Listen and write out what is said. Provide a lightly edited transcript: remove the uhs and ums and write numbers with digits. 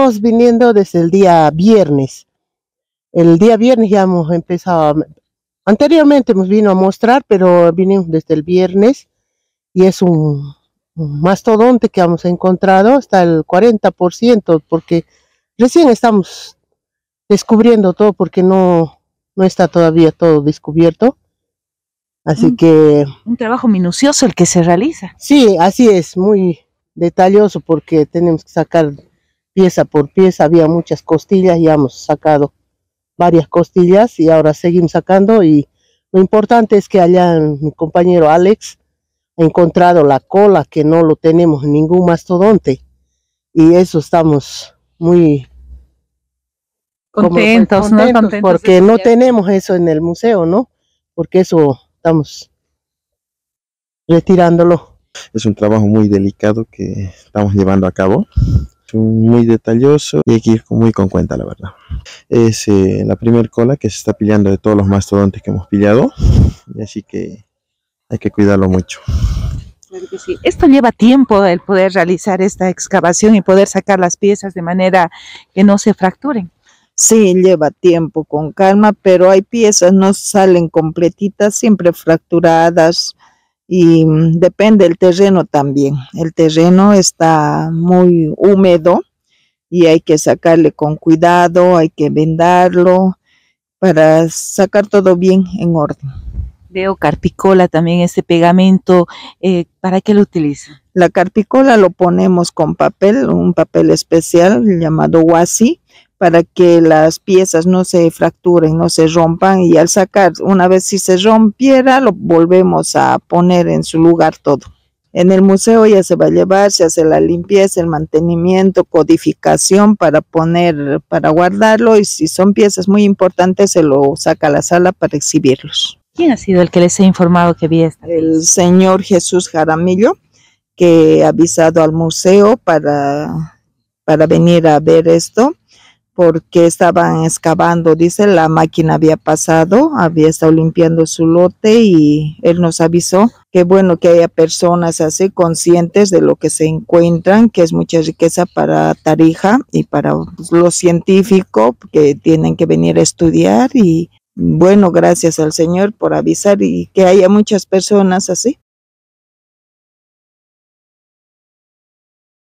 estamos viniendo desde el día viernes. El día viernes ya hemos empezado, anteriormente hemos vino a mostrar, pero vinimos desde el viernes y es un mastodonte que hemos encontrado hasta el 40%, porque recién estamos descubriendo todo, porque no está todavía todo descubierto. Así que... Un trabajo minucioso el que se realiza. Sí, así es, muy detalloso, porque tenemos que sacar pieza por pieza. Había muchas costillas, ya hemos sacado varias costillas y ahora seguimos sacando, y lo importante es que allá mi compañero Alex ha encontrado la cola, que no lo tenemos en ningún mastodonte, y eso estamos muy contentos, ¿no? Contentos porque no tenemos eso en el museo, ¿no? Porque eso estamos retirándolo. Es un trabajo muy delicado que estamos llevando a cabo, muy detalloso, y hay que ir muy con cuenta, la verdad. Es la primera cola que se está pillando de todos los mastodontes que hemos pillado, y así que hay que cuidarlo mucho. Claro que sí. Esto lleva tiempo, el poder realizar esta excavación y poder sacar las piezas de manera que no se fracturen. Sí, lleva tiempo, con calma, pero hay piezas no salen completitas, siempre fracturadas, y depende del terreno también. El terreno está muy húmedo y hay que sacarle con cuidado, hay que vendarlo para sacar todo bien en orden. Veo carpicola también, ese pegamento, ¿para qué lo utiliza? La carpicola lo ponemos con papel, un papel especial llamado washi, para que las piezas no se fracturen, no se rompan, y al sacar, una vez si se rompiera, lo volvemos a poner en su lugar todo. En el museo ya se va a llevar, se hace la limpieza, el mantenimiento, codificación para poner, para guardarlo, y si son piezas muy importantes se lo saca a la sala para exhibirlos. ¿Quién ha sido el que les ha informado que había esta? El señor Jesús Jaramillo, que ha avisado al museo para venir a ver esto, porque estaban excavando, dice, la máquina había pasado, había estado limpiando su lote, y él nos avisó. Qué bueno que haya personas así conscientes de lo que se encuentran, que es mucha riqueza para Tarija y para los científicos que tienen que venir a estudiar, y bueno, gracias al Señor por avisar y que haya muchas personas así.